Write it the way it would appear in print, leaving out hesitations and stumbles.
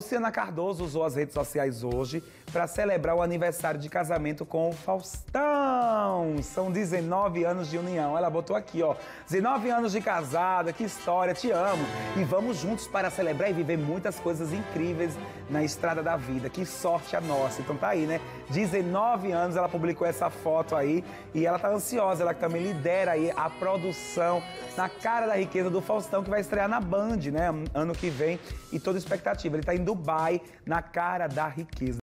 Luciana Cardoso usou as redes sociais hoje para celebrar o aniversário de casamento com o Faustão. São 19 anos de união. Ela botou aqui, ó, 19 anos de casada, que história, te amo. E vamos juntos para celebrar e viver muitas coisas incríveis na estrada da vida. Que sorte a nossa. Então tá aí, né? 19 anos, ela publicou essa foto aí e ela tá ansiosa. Ela também lidera aí a produção Na Cara da Riqueza do Faustão, que vai estrear na Band, né? Ano que vem. E toda expectativa. Ele tá em Dubai, Na Cara da Riqueza.